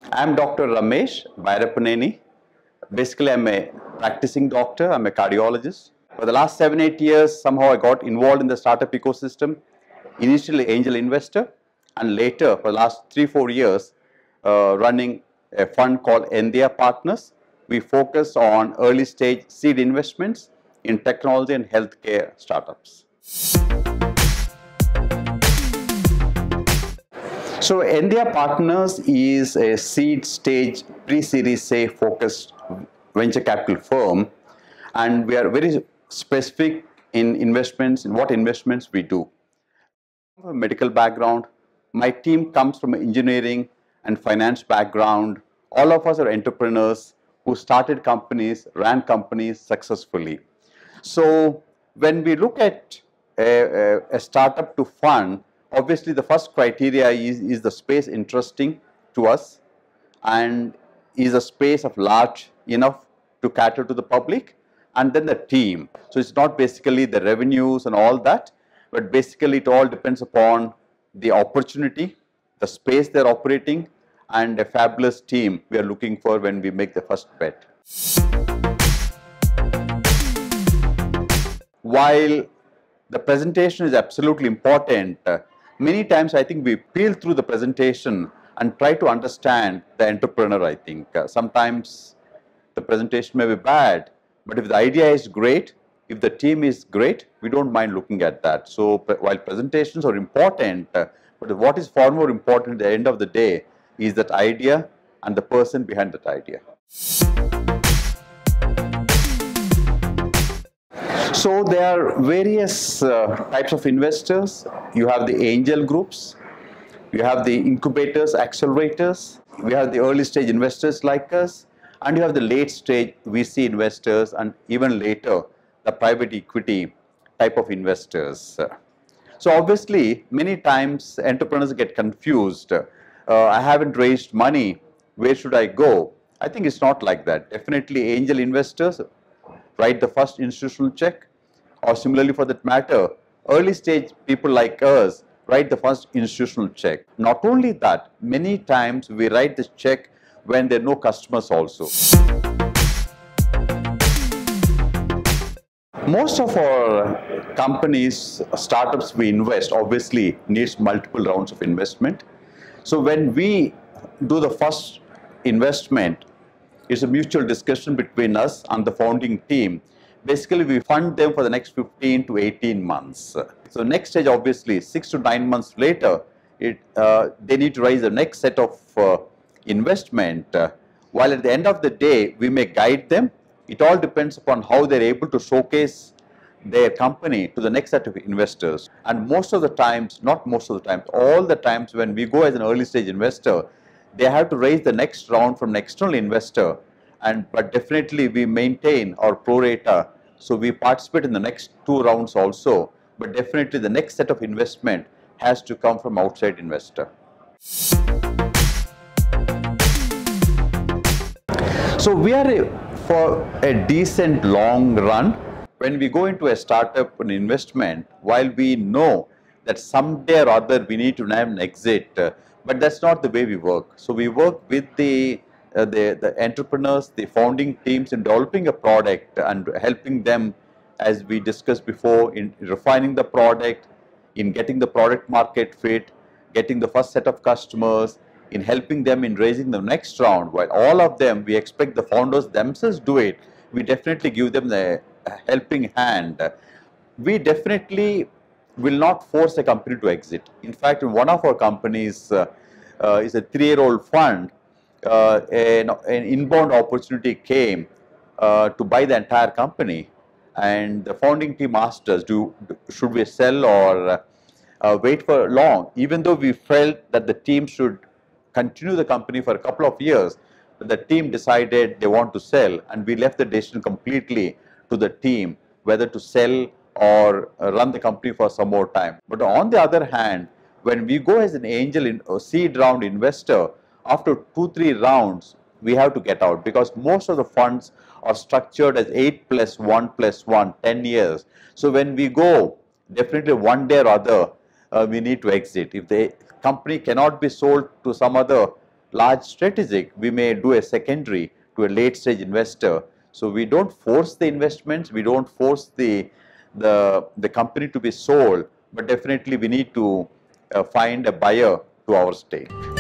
I'm Dr. Ramesh, Byrapaneni. Basically, I'm a practicing doctor. I'm a cardiologist. For the last 7-8 years, somehow I got involved in the startup ecosystem. Initially, angel investor, and later, for the last 3-4 years, running a fund called Endiya Partners. We focus on early stage seed investments in technology and healthcare startups. So Endiya Partners is a seed stage pre-series A focused venture capital firm, and we are very specific in investments, in what investments we do. From a medical background, my team comes from an engineering and finance background. All of us are entrepreneurs who started companies, ran companies successfully. So when we look at a startup to fund, obviously the first criteria is the space interesting to us, and is a space of large enough to cater to the public, and then the team. So it's not basically the revenues and all that, but basically it all depends upon the opportunity, the space they're operating, and a fabulous team we are looking for when we make the first bet. While the presentation is absolutely important, many times I think we peel through the presentation and try to understand the entrepreneur. I think sometimes the presentation may be bad, but if the idea is great, if the team is great, we don't mind looking at that. So while presentations are important, but what is far more important at the end of the day is that idea and the person behind that idea. So there are various types of investors. You have the angel groups, you have the incubators, accelerators, we have the early stage investors like us, and you have the late stage VC investors, and even later the private equity type of investors. So obviously many times entrepreneurs get confused. I haven't raised money, where should I go? I think it's not like that. Definitely angel investors write the first institutional check, or similarly for that matter, early stage people like us write the first institutional check. Not only that, many times we write the check when there are no customers also. Most of our companies, startups we invest obviously needs multiple rounds of investment. So when we do the first investment, it's a mutual discussion between us and the founding team. Basically, we fund them for the next 15 to 18 months. So next stage, obviously, 6 to 9 months later, they need to raise the next set of investment. While at the end of the day, we may guide them. It all depends upon how they're able to showcase their company to the next set of investors. And most of the times, not most of the times, all the times when we go as an early stage investor, they have to raise the next round from an external investor, but definitely we maintain our pro rata, so we participate in the next 2 rounds also, but definitely the next set of investment has to come from outside investor. So we are for a decent long run. When we go into a startup, an investment, while we know that someday or other we need to have an exit, but that's not the way we work. So we work with the entrepreneurs, the founding teams in developing a product and helping them, as we discussed before, in refining the product, in getting the product market fit, getting the first set of customers, in helping them in raising the next round. While all of them, we expect the founders themselves do it, we definitely give them the helping hand. We definitely will not force a company to exit. In fact, in one of our companies is a 3-year-old fund. An inbound opportunity came to buy the entire company, and the founding team asked us, should we sell or wait for long? Even though we felt that the team should continue the company for a couple of years, but the team decided they want to sell, and we left the decision completely to the team whether to sell or run the company for some more time. But on the other hand, when we go as an angel seed round investor, after 2-3 rounds, we have to get out, because most of the funds are structured as 8 + 1 + 1, 10 years. So when we go, definitely one day or other, we need to exit. If the company cannot be sold to some other large strategic, we may do a secondary to a late stage investor. So we don't force the investments, we don't force the company to be sold, but definitely we need to find a buyer to our stake.